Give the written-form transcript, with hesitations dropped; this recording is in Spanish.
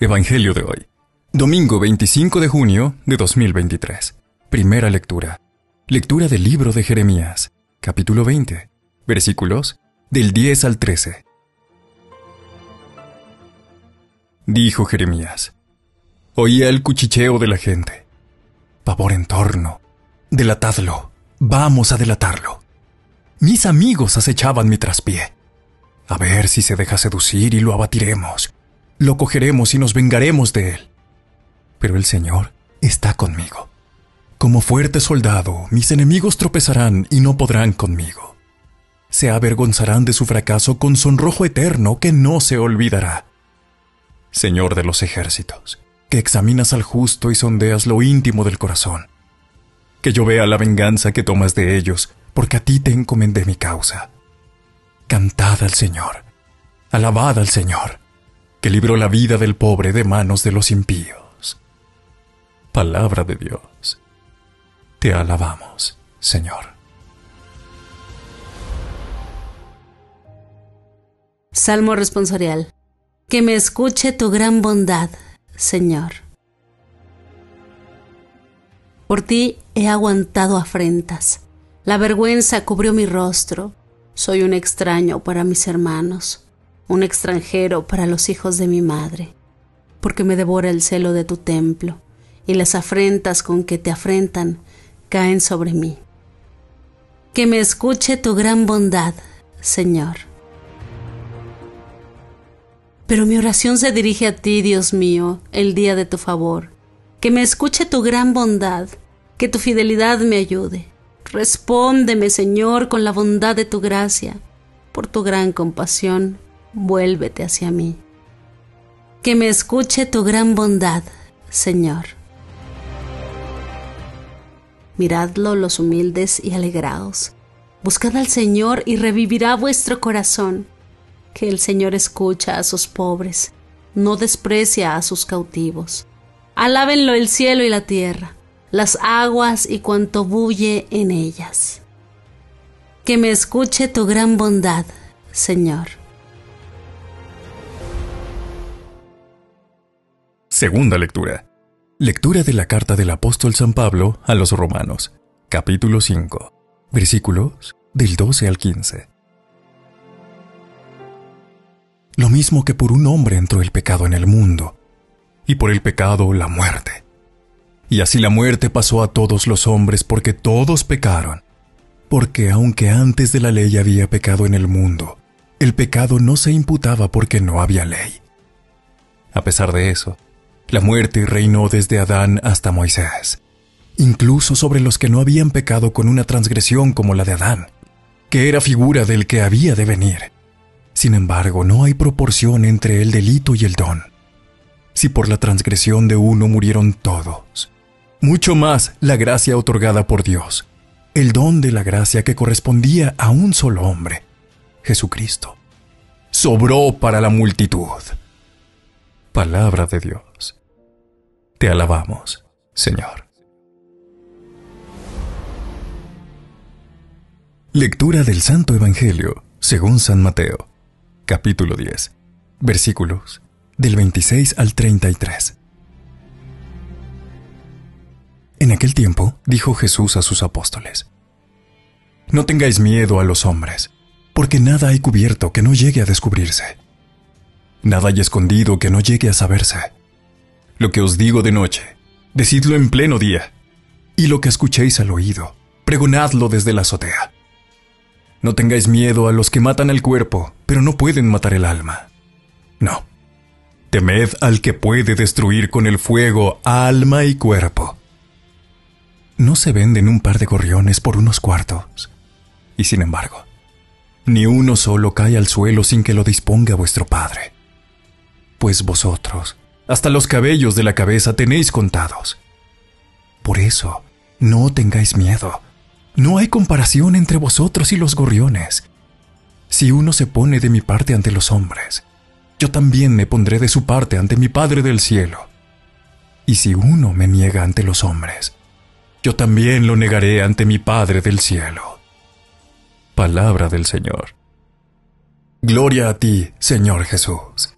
Evangelio de hoy, domingo 25 de junio de 2023. Primera lectura. Lectura del libro de Jeremías, capítulo 20, versículos del 10 al 13. Dijo Jeremías: oía el cuchicheo de la gente. Pavor en torno. Delatadlo. Vamos a delatarlo. Mis amigos acechaban mi traspié. A ver si se deja seducir y lo abatiremos. Lo cogeremos y nos vengaremos de él. Pero el Señor está conmigo. Como fuerte soldado, mis enemigos tropezarán y no podrán conmigo. Se avergonzarán de su fracaso con sonrojo eterno que no se olvidará. Señor de los ejércitos, que examinas al justo y sondeas lo íntimo del corazón. Que yo vea la venganza que tomas de ellos, porque a ti te encomendé mi causa. Cantad al Señor, alabad al Señor, que libró la vida del pobre de manos de los impíos. Palabra de Dios. Te alabamos, Señor. Salmo responsorial. Que me escuche tu gran bondad, Señor. Por ti he aguantado afrentas. La vergüenza cubrió mi rostro. Soy un extraño para mis hermanos, un extranjero para los hijos de mi madre, porque me devora el celo de tu templo, y las afrentas con que te afrentan caen sobre mí. Que me escuche tu gran bondad, Señor. Pero mi oración se dirige a ti, Dios mío, el día de tu favor. Que me escuche tu gran bondad, que tu fidelidad me ayude. Respóndeme, Señor, con la bondad de tu gracia. Por tu gran compasión, vuélvete hacia mí. Que me escuche tu gran bondad, Señor. Miradlo los humildes y alegraos. Buscad al Señor y revivirá vuestro corazón. Que el Señor escucha a sus pobres, no desprecia a sus cautivos. Alábenlo el cielo y la tierra, las aguas y cuanto bulle en ellas. Que me escuche tu gran bondad, Señor. Segunda lectura. Lectura de la carta del apóstol San Pablo a los Romanos, capítulo 5, versículos del 12 al 15. Lo mismo que por un hombre entró el pecado en el mundo, y por el pecado la muerte. Y así la muerte pasó a todos los hombres porque todos pecaron. Porque aunque antes de la ley había pecado en el mundo, el pecado no se imputaba porque no había ley. A pesar de eso, la muerte reinó desde Adán hasta Moisés, incluso sobre los que no habían pecado con una transgresión como la de Adán, que era figura del que había de venir. Sin embargo, no hay proporción entre el delito y el don. Si por la transgresión de uno murieron todos, mucho más la gracia otorgada por Dios, el don de la gracia que correspondía a un solo hombre, Jesucristo, sobró para la multitud. Palabra de Dios. Te alabamos, Señor. Lectura del Santo Evangelio según San Mateo, capítulo 10, versículos del 26 al 33. En aquel tiempo dijo Jesús a sus apóstoles: no tengáis miedo a los hombres, porque nada hay cubierto que no llegue a descubrirse. Nada hay escondido que no llegue a saberse. Lo que os digo de noche, decidlo en pleno día, y lo que escuchéis al oído, pregonadlo desde la azotea. No tengáis miedo a los que matan el cuerpo, pero no pueden matar el alma. No. Temed al que puede destruir con el fuego alma y cuerpo. No se venden un par de gorriones por unos cuartos. Y sin embargo, ni uno solo cae al suelo sin que lo disponga vuestro Padre. Pues vosotros, hasta los cabellos de la cabeza tenéis contados. Por eso, no tengáis miedo. No hay comparación entre vosotros y los gorriones. Si uno se pone de mi parte ante los hombres, yo también me pondré de su parte ante mi Padre del cielo. Y si uno me niega ante los hombres, yo también lo negaré ante mi Padre del cielo. Palabra del Señor. Gloria a ti, Señor Jesús.